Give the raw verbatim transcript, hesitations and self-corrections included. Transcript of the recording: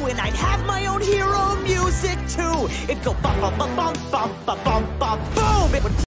and I'd have my own hero music too. It'd go bum bum bum bum bum bum bum bum boom. It would